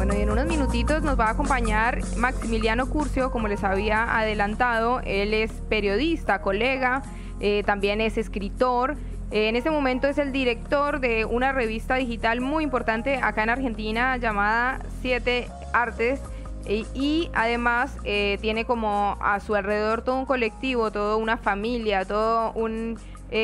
Bueno, y en unos minutitos nos va a acompañar Maximiliano Curcio, como les había adelantado. Él es periodista, colega, también es escritor. En este momento es el director de una revista digital muy importante acá en Argentina llamada Siete Artes. Y además tiene como a su alrededor todo un colectivo, toda una familia, todo un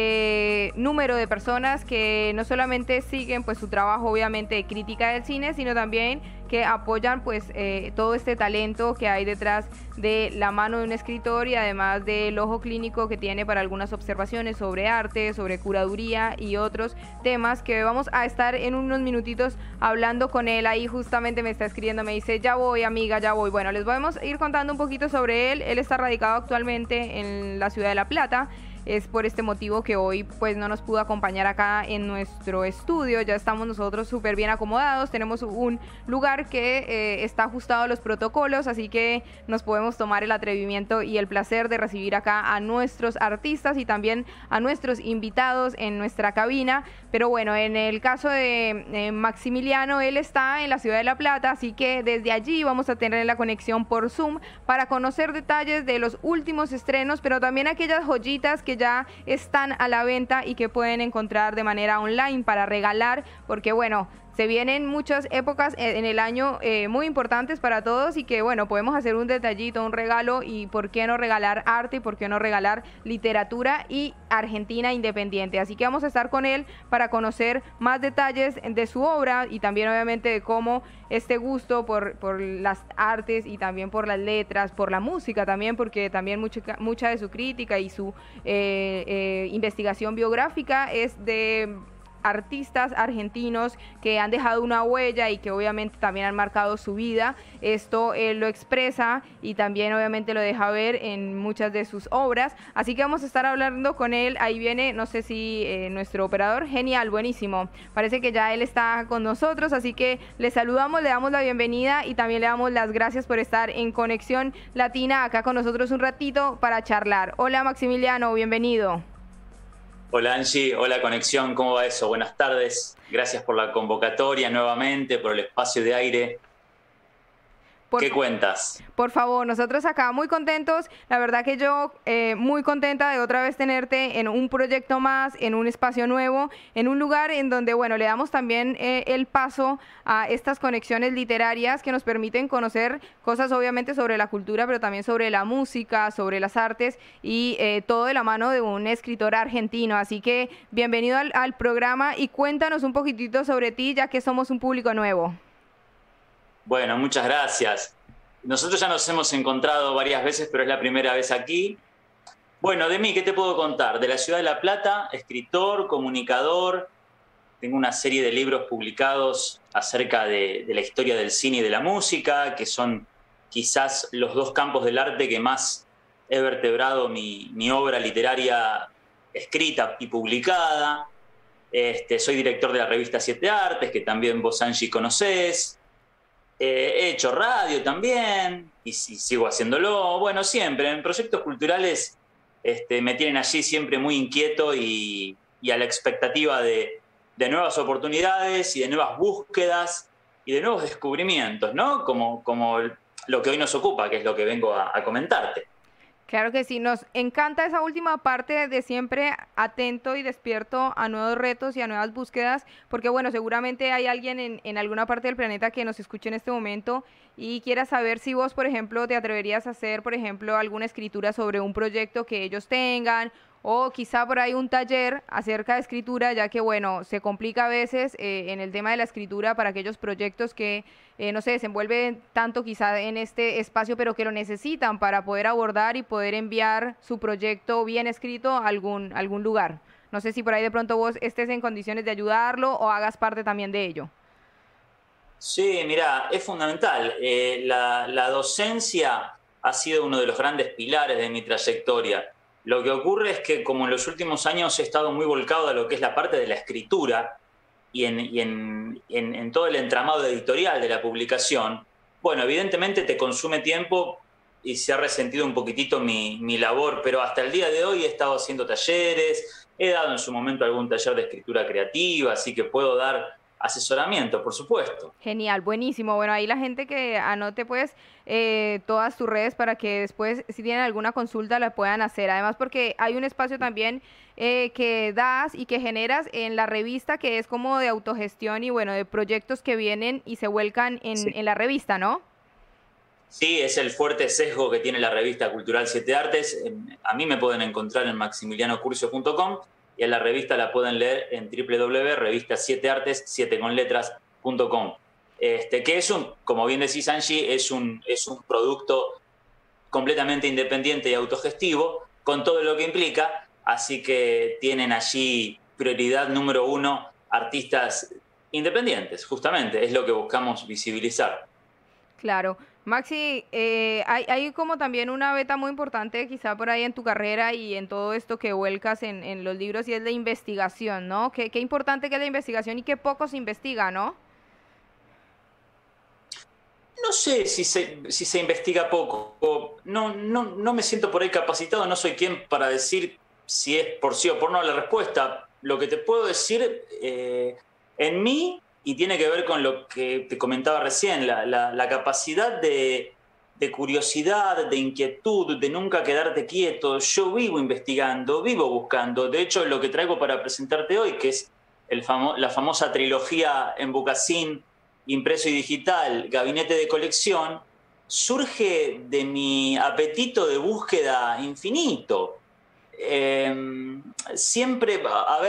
número de personas que no solamente siguen pues su trabajo obviamente de crítica del cine, sino también que apoyan pues todo este talento que hay detrás de la mano de un escritor y además del ojo clínico que tiene para algunas observaciones sobre arte, sobre curaduría y otros temas que vamos a estar en unos minutitos hablando con él. Ahí justamente me está escribiendo, me dice, ya voy amiga, ya voy. Bueno, les vamos a ir contando un poquito sobre él. Él está radicado actualmente en la ciudad de La Plata. Es por este motivo que hoy pues no nos pudo acompañar acá en nuestro estudio. Ya estamos nosotros súper bien acomodados, tenemos un lugar que está ajustado a los protocolos, así que nos podemos tomar el atrevimiento y el placer de recibir acá a nuestros artistas y también a nuestros invitados en nuestra cabina. Pero bueno, en el caso de Maximiliano, él está en la ciudad de La Plata, así que desde allí vamos a tener la conexión por Zoom para conocer detalles de los últimos estrenos, pero también aquellas joyitas que ya están a la venta y que pueden encontrar de manera online para regalar, porque bueno, se vienen muchas épocas en el año muy importantes para todos y que bueno, podemos hacer un detallito, un regalo y por qué no regalar arte y por qué no regalar literatura y Argentina independiente. Así que vamos a estar con él para conocer más detalles de su obra y también obviamente de cómo este gusto por las artes y también por las letras, por la música también, porque también mucha de su crítica y su investigación biográfica es de artistas argentinos que han dejado una huella y que obviamente también han marcado su vida. Esto él lo expresa y también obviamente lo deja ver en muchas de sus obras, así que vamos a estar hablando con él. Ahí viene, no sé si nuestro operador, genial, buenísimo, parece que ya él está con nosotros, así que le saludamos, le damos la bienvenida y también le damos las gracias por estar en Conexión Latina acá con nosotros un ratito para charlar. Hola Maximiliano, bienvenido. Hola Angie, hola Conexión, ¿cómo va eso? Buenas tardes, gracias por la convocatoria nuevamente, por el espacio de aire. ¿Qué cuentas? Por favor, nosotros acá muy contentos, la verdad que yo muy contenta de otra vez tenerte en un proyecto más, en un espacio nuevo, en un lugar en donde, bueno, le damos también el paso a estas conexiones literarias que nos permiten conocer cosas obviamente sobre la cultura, pero también sobre la música, sobre las artes y todo de la mano de un escritor argentino. Así que bienvenido al programa y cuéntanos un poquitito sobre ti, ya que somos un público nuevo. Bueno, muchas gracias. Nosotros ya nos hemos encontrado varias veces, pero es la primera vez aquí. Bueno, de mí, ¿qué te puedo contar? De la ciudad de La Plata, escritor, comunicador. Tengo una serie de libros publicados acerca de la historia del cine y de la música, que son quizás los dos campos del arte que más he vertebrado mi obra literaria escrita y publicada. Soy director de la revista Siete Artes, que también vos, Angie, conocés. He hecho radio también y sigo haciéndolo. Bueno, siempre en proyectos culturales me tienen allí siempre muy inquieto y a la expectativa de nuevas oportunidades y de nuevas búsquedas y de nuevos descubrimientos, ¿no? Como lo que hoy nos ocupa, que es lo que vengo a comentarte. Claro que sí, nos encanta esa última parte de siempre atento y despierto a nuevos retos y a nuevas búsquedas, porque bueno, seguramente hay alguien en alguna parte del planeta que nos escuche en este momento y quiera saber si vos, por ejemplo, te atreverías a hacer, por ejemplo, alguna escritura sobre un proyecto que ellos tengan, o quizá por ahí un taller acerca de escritura, ya que bueno, se complica a veces en el tema de la escritura para aquellos proyectos que no se desenvuelven tanto quizá en este espacio, pero que lo necesitan para poder abordar y poder enviar su proyecto bien escrito a algún lugar. No sé si por ahí de pronto vos estés en condiciones de ayudarlo o hagas parte también de ello. Sí, mira, es fundamental. La docencia ha sido uno de los grandes pilares de mi trayectoria. Lo que ocurre es que como en los últimos años he estado muy volcado a lo que es la parte de la escritura y en todo el entramado editorial de la publicación, bueno, evidentemente te consume tiempo y se ha resentido un poquitito mi labor, pero hasta el día de hoy he estado haciendo talleres, he dado en su momento algún taller de escritura creativa, así que puedo dar asesoramiento, por supuesto. Genial, buenísimo. Bueno, ahí la gente que anote pues todas tus redes para que después si tienen alguna consulta la puedan hacer. Además porque hay un espacio también que das y que generas en la revista que es como de autogestión y bueno, de proyectos que vienen y se vuelcan en la revista, ¿no? Sí, es el fuerte sesgo que tiene la revista cultural Siete Artes. A mí me pueden encontrar en maximilianocurcio.com y a la revista la pueden leer en www.revistaSieteArtes7conletras.com. Que es como bien decís Angie, es un producto completamente independiente y autogestivo, con todo lo que implica, así que tienen allí prioridad número 1 artistas independientes, justamente, es lo que buscamos visibilizar. Claro. Maxi, hay como también una beta muy importante quizá por ahí en tu carrera y en todo esto que vuelcas en los libros y es la investigación, ¿no? Qué importante que es la investigación y qué poco se investiga, ¿no? No sé si se investiga poco, no me siento por ahí capacitado, no soy quien para decir si es por sí o por no la respuesta. Lo que te puedo decir en mí, y tiene que ver con lo que te comentaba recién, la capacidad de curiosidad, de inquietud, de nunca quedarte quieto. Yo vivo investigando, vivo buscando. De hecho, lo que traigo para presentarte hoy, que es la famosa trilogía en Bucasín, impreso y digital, Gabinete de Colección, surge de mi apetito de búsqueda infinito. Siempre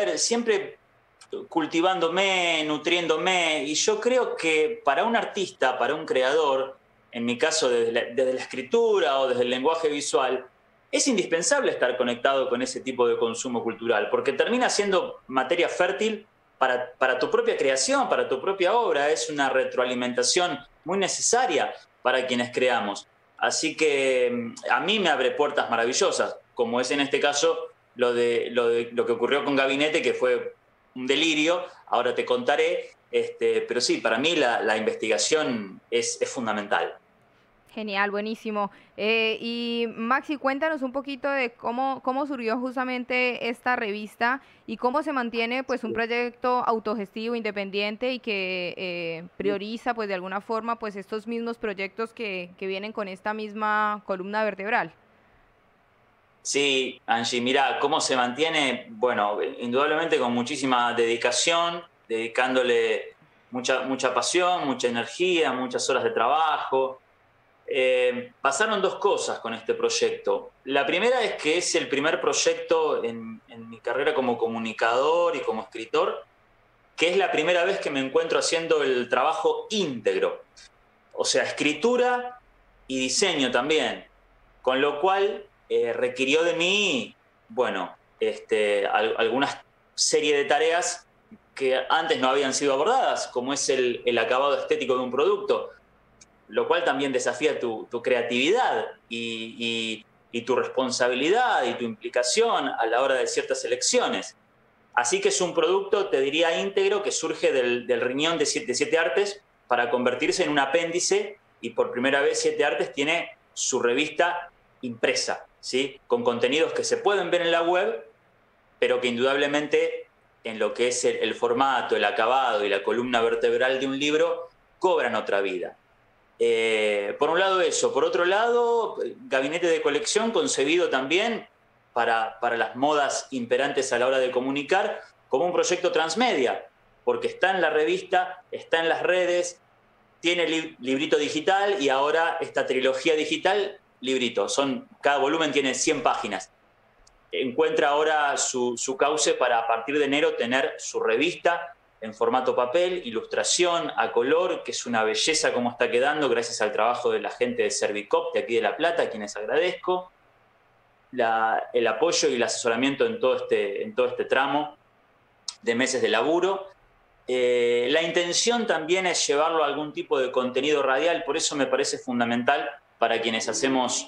cultivándome, nutriéndome, y yo creo que para un artista, para un creador, en mi caso desde la escritura o desde el lenguaje visual, es indispensable estar conectado con ese tipo de consumo cultural, porque termina siendo materia fértil para tu propia creación, para tu propia obra. Es una retroalimentación muy necesaria para quienes creamos. Así que a mí me abre puertas maravillosas, como es en este caso lo que ocurrió con Gabinete, que fue un delirio, ahora te contaré, pero sí, para mí la investigación es fundamental. Genial, buenísimo. Y Maxi, cuéntanos un poquito de cómo surgió justamente esta revista y cómo se mantiene pues un proyecto autogestivo, independiente y que prioriza pues de alguna forma pues estos mismos proyectos que vienen con esta misma columna vertebral. Sí, Angie, mira, ¿cómo se mantiene? Bueno, indudablemente con muchísima dedicación, dedicándole mucha pasión, mucha energía, muchas horas de trabajo. Pasaron dos cosas con este proyecto. La primera es que es el primer proyecto en mi carrera como comunicador y como escritor, que es la primera vez que me encuentro haciendo el trabajo íntegro. O sea, escritura y diseño también. Con lo cual requirió de mí, bueno, alguna serie de tareas que antes no habían sido abordadas, como es el acabado estético de un producto, lo cual también desafía tu creatividad y tu responsabilidad y tu implicación a la hora de ciertas elecciones. Así que es un producto, te diría, íntegro, que surge del riñón de Siete Artes para convertirse en un apéndice, y por primera vez Siete Artes tiene su revista impresa, ¿sí? Con contenidos que se pueden ver en la web, pero que indudablemente en lo que es el formato, el acabado y la columna vertebral de un libro cobran otra vida. Por un lado eso, por otro lado, Gabinete de Colección concebido también para las modas imperantes a la hora de comunicar como un proyecto transmedia, porque está en la revista, está en las redes, tiene librito digital y ahora esta trilogía digital, librito, cada volumen tiene 100 páginas. Encuentra ahora su cauce para a partir de enero tener su revista en formato papel, ilustración a color, que es una belleza como está quedando, gracias al trabajo de la gente de Servicop de aquí de La Plata, a quienes agradezco, el apoyo y el asesoramiento en todo este tramo de meses de laburo. La intención también es llevarlo a algún tipo de contenido radial, por eso me parece fundamental para quienes hacemos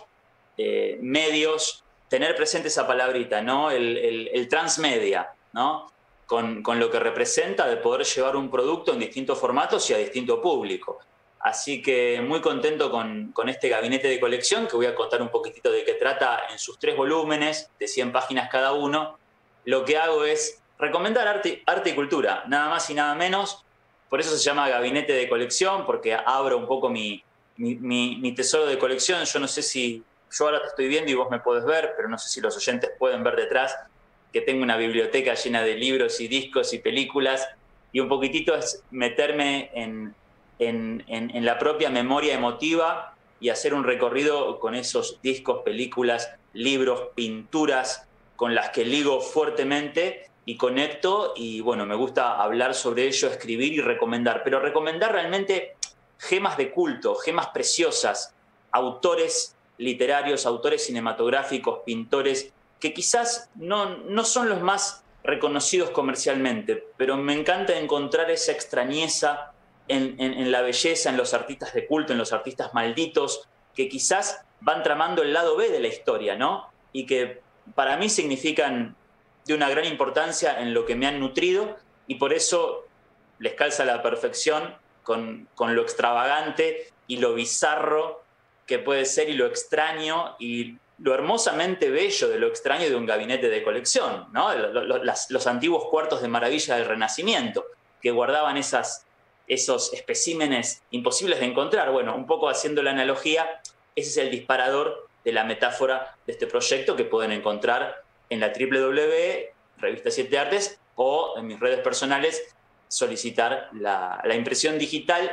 medios tener presente esa palabrita, ¿no? El transmedia, ¿no? Con lo que representa de poder llevar un producto en distintos formatos y a distinto público. Así que muy contento con este Gabinete de Colección, que voy a contar un poquitito de qué trata en sus 3 volúmenes, de 100 páginas cada uno. Lo que hago es recomendar arte y cultura, nada más y nada menos. por eso se llama gabinete de colección, porque abro un poco mi tesoro de colección. Yo no sé si, yo ahora te estoy viendo y vos me podés ver, pero no sé si los oyentes pueden ver detrás que tengo una biblioteca llena de libros y discos y películas, y un poquitito es meterme en la propia memoria emotiva y hacer un recorrido con esos discos, películas, libros, pinturas, con las que ligo fuertemente y conecto, y bueno, me gusta hablar sobre ello, escribir y recomendar, pero recomendar realmente gemas de culto, gemas preciosas, autores literarios, autores cinematográficos, pintores, que quizás no son los más reconocidos comercialmente, pero me encanta encontrar esa extrañeza en la belleza, en los artistas de culto, en los artistas malditos, que quizás van tramando el lado B de la historia, ¿no? Y que para mí significan de una gran importancia en lo que me han nutrido, y por eso les calza a la perfección con lo extravagante y lo bizarro que puede ser, y lo extraño y lo hermosamente bello de lo extraño de un gabinete de colección, ¿no? Los antiguos cuartos de maravilla del Renacimiento, que guardaban esos especímenes imposibles de encontrar. Bueno, un poco haciendo la analogía, ese es el disparador de la metáfora de este proyecto, que pueden encontrar en la Revista 7 Artes, o en mis redes personales solicitar la impresión digital,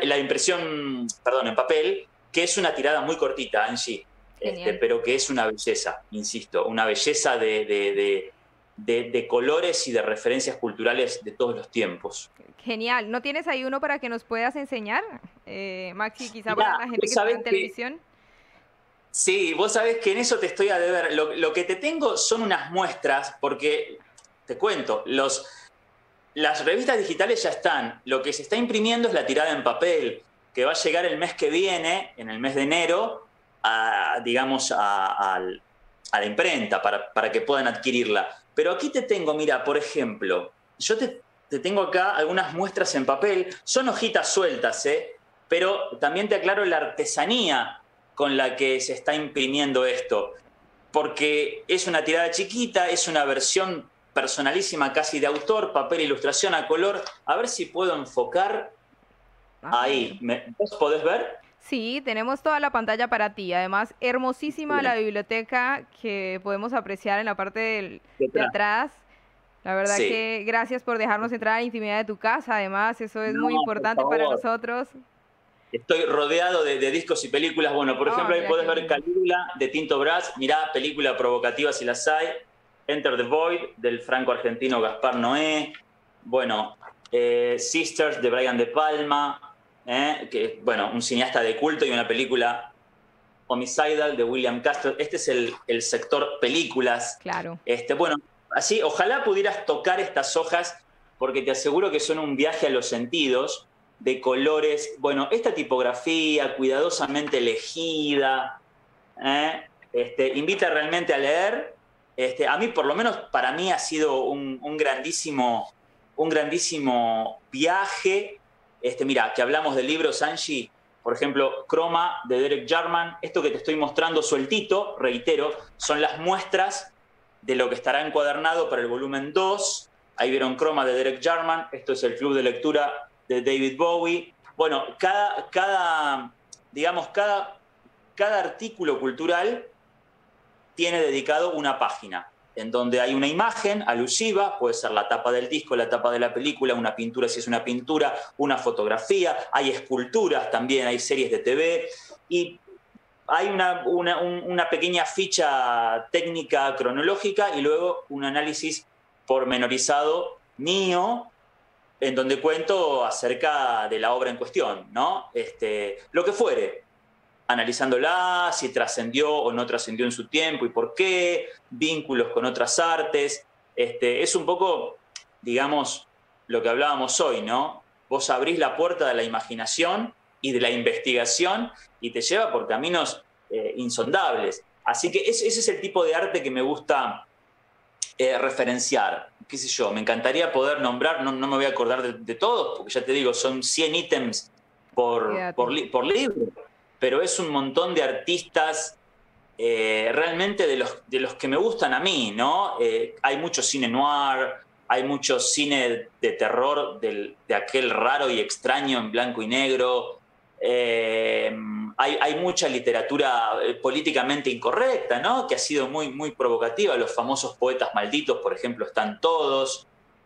en papel, que es una tirada muy cortita, Angie, pero que es una belleza, insisto, una belleza de colores y de referencias culturales de todos los tiempos. Genial. ¿No tienes ahí uno para que nos puedas enseñar, Maxi, quizá para la gente que está en televisión? Sí, vos sabés que en eso te estoy a deber. Lo que te tengo son unas muestras, porque, te cuento, las revistas digitales ya están. Lo que se está imprimiendo es la tirada en papel, que va a llegar el mes que viene, en el mes de enero, a la imprenta, para que puedan adquirirla. Pero aquí te tengo, mira, por ejemplo, yo te tengo acá algunas muestras en papel. Son hojitas sueltas, pero también te aclaro la artesanía con la que se está imprimiendo esto, porque es una tirada chiquita, es una versión personalísima, casi de autor, papel, ilustración a color. A ver si puedo enfocar. Ahí, ¿vos podés ver? Sí, tenemos toda la pantalla para ti. Además, hermosísima la biblioteca que podemos apreciar en la parte de atrás. La verdad que gracias por dejarnos entrar a la intimidad de tu casa. Además, eso es muy importante para nosotros. Estoy rodeado de discos y películas. Bueno, por ejemplo, ahí podés ver Calígula, de Tinto Brass. Mirá, película provocativa si las hay. Enter the Void, del franco-argentino Gaspar Noé. Bueno, Sisters, de Brian De Palma. Que, bueno, un cineasta de culto, y una película Homicidal, de William Castle. Este es el sector películas. Claro. Bueno, así, ojalá pudieras tocar estas hojas, porque te aseguro que son un viaje a los sentidos, de colores. Bueno, esta tipografía cuidadosamente elegida, invita realmente a leer. A mí, por lo menos para mí, ha sido un grandísimo viaje. Mira, que hablamos de libros, Angie, por ejemplo, Croma, de Derek Jarman. Esto que te estoy mostrando sueltito, reitero, son las muestras de lo que estará encuadernado para el volumen 2. Ahí vieron Croma, de Derek Jarman. Esto es el club de lectura de David Bowie. Bueno, cada artículo cultural tiene dedicado una página, en donde hay una imagen alusiva, puede ser la tapa del disco, la tapa de la película, una pintura si es una pintura, una fotografía, hay esculturas también, hay series de TV, y hay una pequeña ficha técnica cronológica, y luego un análisis pormenorizado mío, en donde cuento acerca de la obra en cuestión, ¿no? Lo que fuere, analizándola, si trascendió o no trascendió en su tiempo y por qué, vínculos con otras artes. Es un poco, digamos, lo que hablábamos hoy, ¿no? Vos abrís la puerta de la imaginación y de la investigación y te lleva por caminos insondables. Así que ese es el tipo de arte que me gusta referenciar. Qué sé yo, me encantaría poder nombrar, no me voy a acordar de todos, porque ya te digo, son 100 ítems por libro, pero es un montón de artistas realmente de los que me gustan a mí, ¿no? Hay mucho cine noir, hay mucho cine de terror de aquel raro y extraño en blanco y negro. Hay mucha literatura políticamente incorrecta, ¿no? Que ha sido muy, muy provocativa. Los famosos poetas malditos, por ejemplo, están todos.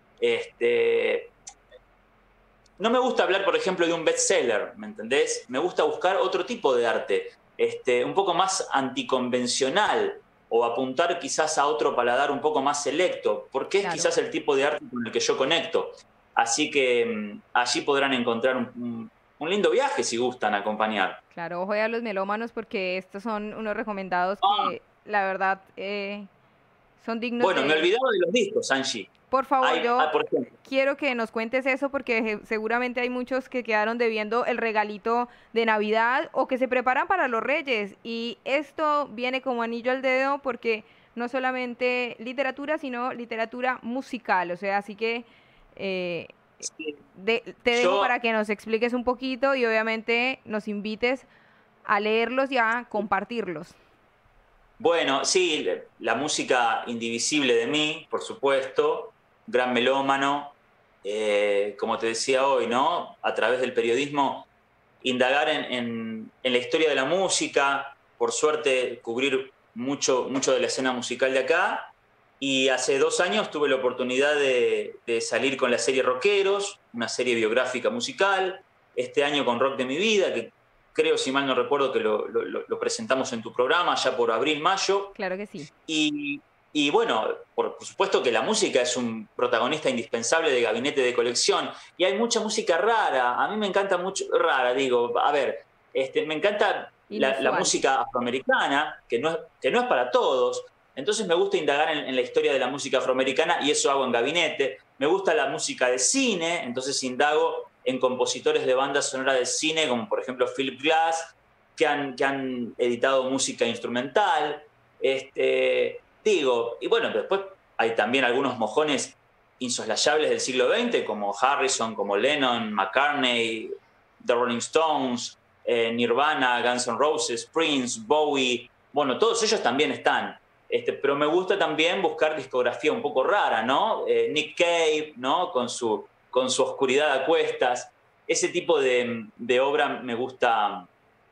No me gusta hablar, por ejemplo, de un bestseller, ¿me entendés? Me gusta buscar otro tipo de arte, un poco más anticonvencional, o apuntar quizás a otro paladar un poco más selecto, porque es quizás el tipo de arte con el que yo conecto. Así que allí podrán encontrar un lindo viaje si gustan acompañar. Claro, ojo a los melómanos porque estos son unos recomendados que la verdad son dignos Bueno, me olvidaba de los discos, Angie. Por favor, quiero que nos cuentes eso porque seguramente hay muchos que quedaron debiendo el regalito de Navidad o que se preparan para los Reyes. Y esto viene como anillo al dedo porque no solamente literatura, sino literatura musical. O sea, así que te dejo para que nos expliques un poquito y obviamente nos invites a leerlos y a compartirlos. Bueno, sí, la música indivisible de mí, por supuesto, gran melómano, como te decía hoy, ¿no? A través del periodismo, indagar en la historia de la música, por suerte cubrir mucho de la escena musical de acá, y hace 2 años tuve la oportunidad de salir con la serie Rockeros, una serie biográfica musical, este año con Rock de mi vida, que creo, si mal no recuerdo, que lo presentamos en tu programa ya por abril, mayo. Claro que sí. Y bueno, por supuesto que la música es un protagonista indispensable de Gabinete de Colección. Y hay mucha música rara. A mí me encanta mucho, rara, digo, a ver, me encanta la música afroamericana, que no es para todos. Entonces me gusta indagar en la historia de la música afroamericana y eso hago en Gabinete. Me gusta la música de cine, entonces indago en compositores de bandas sonoras de cine, como por ejemplo Philip Glass, que han editado música instrumental. Y bueno, después hay también algunos mojones insoslayables del siglo XX, como Harrison, como Lennon, McCartney, The Rolling Stones, Nirvana, Guns N' Roses, Prince, Bowie. Bueno, todos ellos también están. Pero me gusta también buscar discografía un poco rara, ¿no? Nick Cave, ¿no? Con su oscuridad a cuestas. Ese tipo de obra me gusta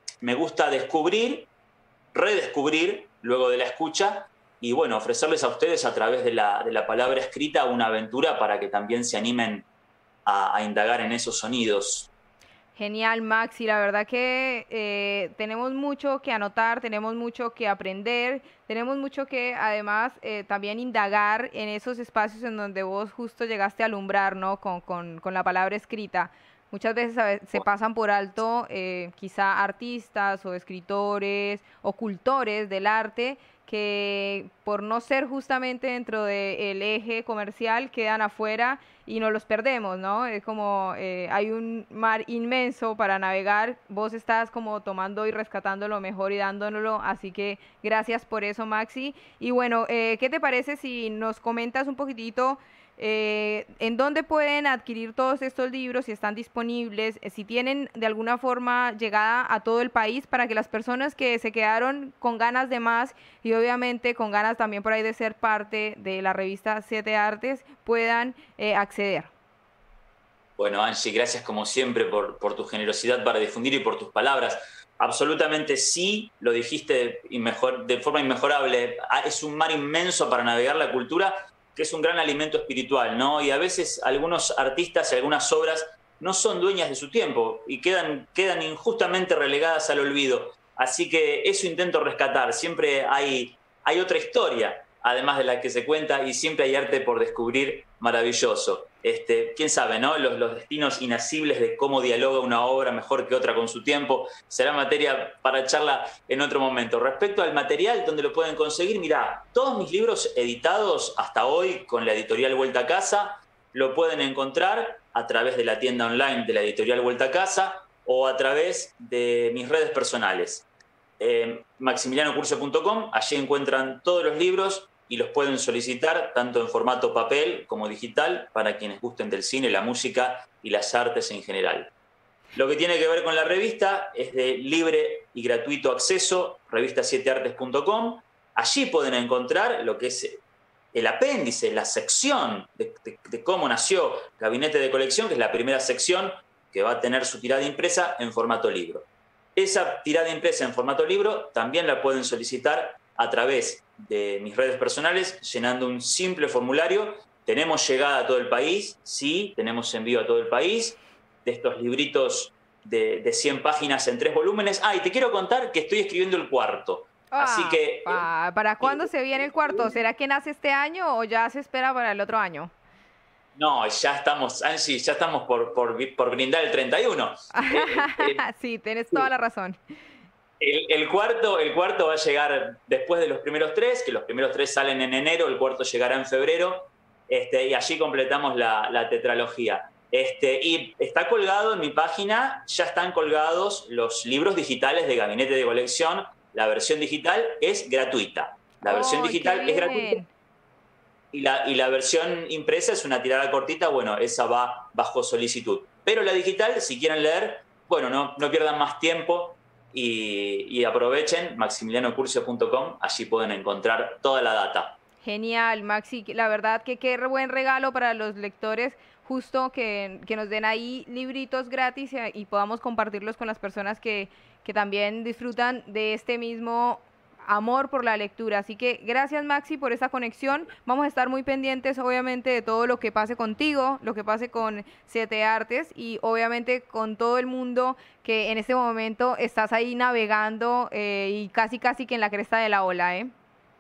descubrir, redescubrir luego de la escucha y bueno, ofrecerles a ustedes a través de la palabra escrita una aventura para que también se animen a indagar en esos sonidos. Genial, Maxi. La verdad que tenemos mucho que anotar, tenemos mucho que aprender, tenemos mucho que además también indagar en esos espacios en donde vos justo llegaste a alumbrar, ¿no? Con la palabra escrita. Muchas veces se pasan por alto quizá artistas o escritores o cultores del arte que por no ser justamente dentro del eje comercial quedan afuera y nos los perdemos, ¿no? Es como hay un mar inmenso para navegar, vos estás como tomando y rescatando lo mejor y dándolo, así que gracias por eso, Maxi. Y bueno, ¿qué te parece si nos comentas un poquitito en dónde pueden adquirir todos estos libros, si están disponibles, si tienen de alguna forma llegada a todo el país para que las personas que se quedaron con ganas de más y obviamente con ganas también por ahí de ser parte de la revista 7 Artes puedan acceder? Bueno, Angie, gracias como siempre por tu generosidad para difundir y por tus palabras. Absolutamente sí, lo dijiste de forma inmejorable. Es un mar inmenso para navegar la cultura, que es un gran alimento espiritual, ¿no? Y a veces algunos artistas y algunas obras no son dueñas de su tiempo y quedan injustamente relegadas al olvido. Así que eso intento rescatar. Siempre hay otra historia, además de la que se cuenta, y siempre hay arte por descubrir maravilloso. Quién sabe, ¿no? Los destinos inasibles de cómo dialoga una obra mejor que otra con su tiempo será materia para charla en otro momento. Respecto al material, donde lo pueden conseguir, mirá, todos mis libros editados hasta hoy con la editorial Vuelta a Casa lo pueden encontrar a través de la tienda online de la editorial Vuelta a Casa o a través de mis redes personales. maximilianocurcio.com, allí encuentran todos los libros y los pueden solicitar tanto en formato papel como digital para quienes gusten del cine, la música y las artes en general. Lo que tiene que ver con la revista es de libre y gratuito acceso, revista7artes.com. Allí pueden encontrar lo que es el apéndice, la sección de cómo nació Gabinete de Colección, que es la primera sección que va a tener su tirada impresa en formato libro. Esa tirada impresa en formato libro también la pueden solicitar a través de mis redes personales, llenando un simple formulario. Tenemos llegada a todo el país, sí, tenemos envío a todo el país, de estos libritos de 100 páginas en 3 volúmenes. Y te quiero contar que estoy escribiendo el cuarto. Así que... ¿Para cuándo se viene el cuarto? ¿Será que nace este año o ya se espera para el otro año? No, ya estamos, Angie, ya estamos por brindar el 31. Sí, tienes toda la razón. El cuarto va a llegar después de los primeros 3, que los primeros 3 salen en enero, el cuarto llegará en febrero, y allí completamos la tetralogía. Y está colgado en mi página, ya están colgados los libros digitales de Gabinete de Colección. La versión digital es gratuita. La versión digital es gratuita. Y la versión impresa es una tirada cortita, bueno, esa va bajo solicitud. Pero la digital, si quieren leer, bueno, no pierdan más tiempo y aprovechen maximilianocurcio.com, allí pueden encontrar toda la data. Genial, Maxi, la verdad que qué buen regalo para los lectores, justo que nos den ahí libritos gratis y podamos compartirlos con las personas que también disfrutan de este mismo amor por la lectura. Así que gracias, Maxi, por esta conexión. Vamos a estar muy pendientes, obviamente, de todo lo que pase contigo, lo que pase con 7 Artes y obviamente con todo el mundo que en este momento estás ahí navegando y casi que en la cresta de la ola, ¿eh?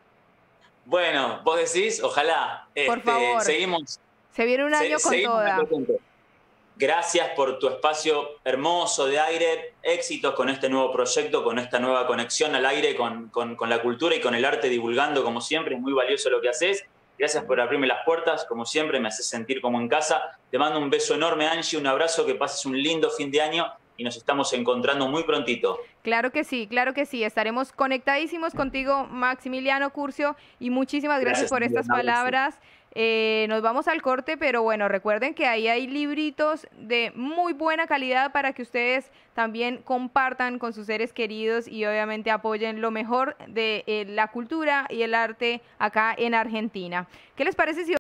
Bueno, vos decís, ojalá. Por favor. Seguimos. Se viene un año con toda. Gracias por tu espacio hermoso de aire, éxitos con este nuevo proyecto, con esta nueva conexión al aire, con la cultura y con el arte divulgando, como siempre, es muy valioso lo que haces. Gracias por abrirme las puertas, como siempre, me haces sentir como en casa. Te mando un beso enorme, Angie, un abrazo, que pases un lindo fin de año y nos estamos encontrando muy prontito. Claro que sí, estaremos conectadísimos contigo, Maximiliano Curcio, y muchísimas gracias por estas palabras. Nos vamos al corte, pero bueno, recuerden que ahí hay libritos de muy buena calidad para que ustedes también compartan con sus seres queridos y obviamente apoyen lo mejor de la cultura y el arte acá en Argentina. ¿Qué les parece si